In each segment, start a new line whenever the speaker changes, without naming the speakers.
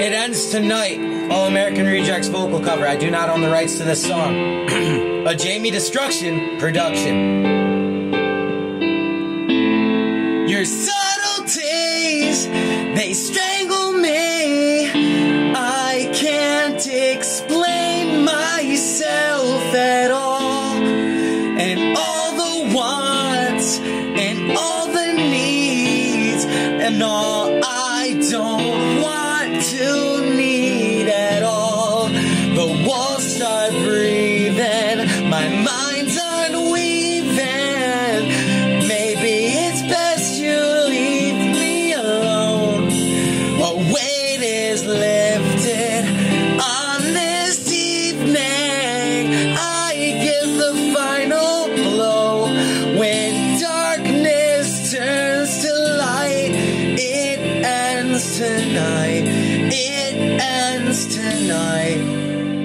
It Ends Tonight, All American Rejects vocal cover. I do not own the rights to this song. A Jamie Destruction production. Your subtleties, they strangle me. I can't explain myself at all. And all the wants, and all the needs, and all I don't want to need at all. The walls start breathing, my mind's unweaving. Maybe it's best you leave me alone. A weight is lifted on this evening. I give the final blow when darkness turns to light. It ends tonight. It ends tonight.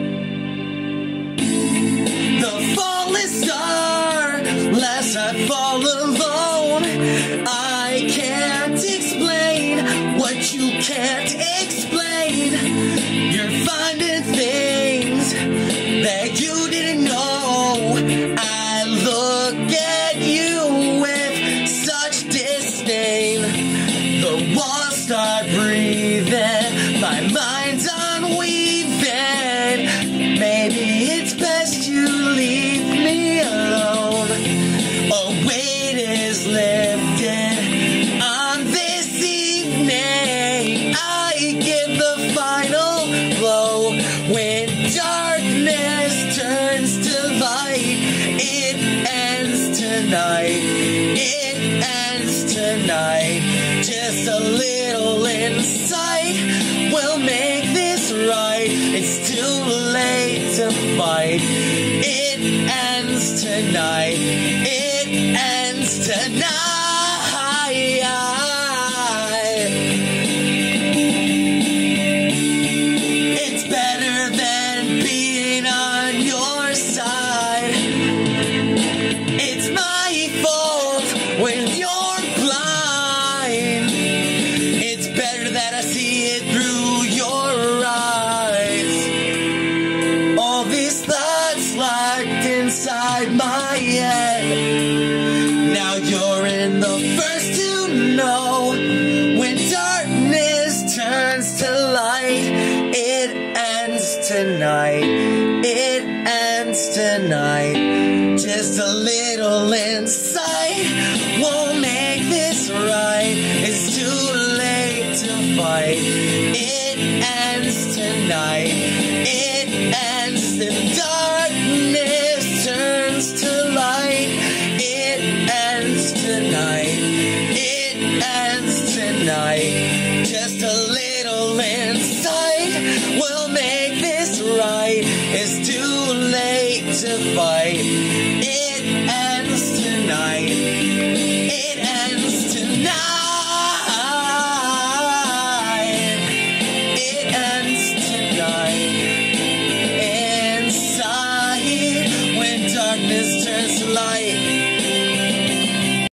The falling star, lest I fall alone. I can't explain what you can't explain. You're finding things that you didn't know. I look at you with such disdain. The walls start breathing, my mind's unweaving. Maybe it's best you leave me alone. A weight is lifted on this evening. I give the final blow when darkness turns to light. It ends tonight. It ends tonight. Just a little insight will make this right. It's too late to fight. It ends tonight. It ends tonight. It's better than being on your side. It's my fault when you're blind. It's better that I see it through your eyes. All these thoughts locked inside my head. Now you're in the first to know. When darkness turns to light, it ends tonight. It ends tonight. Just a little insight won't make this right. It's too late to fight. It ends tonight. It ends. The darkness turns to light. It ends tonight. It ends tonight. Just a little insight will make this right. It's too late to fight.